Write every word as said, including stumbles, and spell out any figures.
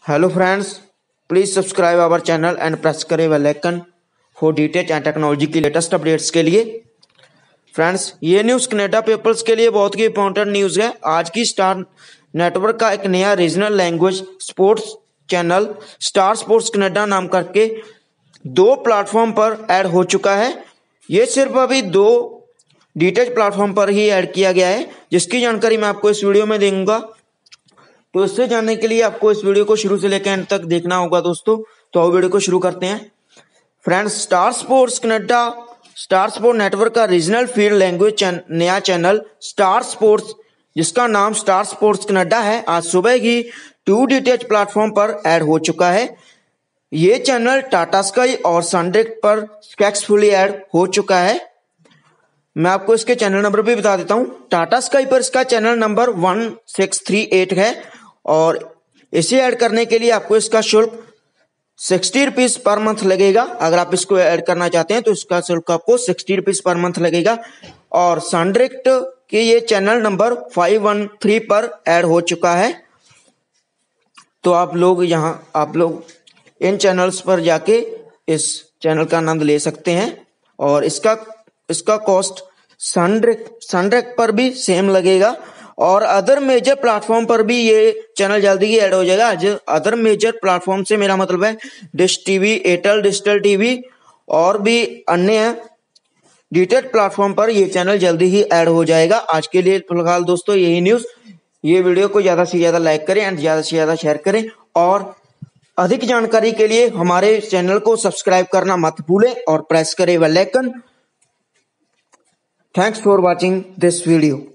Hello friends, please subscribe our channel and press करें bell icon for details and technology की latest updates के लिए। Friends, ये news Canada peoples के लिए बहुत ही इंपॉर्टेंट न्यूज़ है। आज की स्टार नेटवर्क का एक नया regional language sports channel Star Sports Kannada नाम करके दो प्लेटफॉर्म पर ऐड हो चुका है। ये सिर्फ अभी दो डिटेल्स प्लेटफॉर्म पर ही ऐड किया गया है, जिसकी जानकारी मैं आपको इस वीडियो में दूंगा। तो इससे जानने के लिए आपको इस वीडियो को शुरू से लेकर एंड तक देखना होगा दोस्तों। तो आओ वीडियो को शुरू करते हैं। Friends, Star Sports Kannada Star Sports network का रीजनल फील्ड लैंग्वेज चैन, नया चैनल स्टार स्पोर्ट्स, जिसका नाम स्टार स्पोर्ट्स कनाडा है, आज सुबह ही टू डीटीएच प्लेटफॉर्म पर ऐड हो चुका है। ये चैनल टाटा स्काई और सनडायरेक्ट पर सक्सेसफुली ऐड हो चुका है। मैं आपको इसके चैनल नंबर भी बता देता हूं। टाटा स्काई पर इसका channel number one six three eight है और इसे ऐड करने के लिए आपको इसका शुल्क सिक्सटी रुपीज पर मंथ लगेगा। अगर आप इसको ऐड करना चाहते हैं तो इसका शुल्क आपको सिक्सटी रुपीज पर मंथ लगेगा। और सनडायरेक्ट के ये channel number five one three पर ऐड हो चुका है। तो आप लोग यहाँ आप लोग इन चैनल्स पर जाके इस चैनल का आनंद ले सकते हैं। और इसका इसका कॉस्ट सनडायरेक्ट सनडायरेक्ट पर भी सेम लगेगा और अदर मेजर प्लेटफॉर्म पर भी ये चैनल जल्दी ही ऐड हो जाएगा। आज अदर मेजर प्लेटफॉर्म से मेरा मतलब है Dish TV, Airtel digital TV और भी अन्य डिटेल प्लेटफॉर्म पर ये चैनल जल्दी ही ऐड हो जाएगा। आज के लिए फिलहाल दोस्तों यही न्यूज। ये वीडियो को ज्यादा से ज्यादा लाइक करें एंड ज्यादा से ज्यादा शेयर करें और अधिक जानकारी के लिए हमारे चैनल को सब्सक्राइब करना मत भूलें और प्रेस करें bell icon. Thanks for watching this video.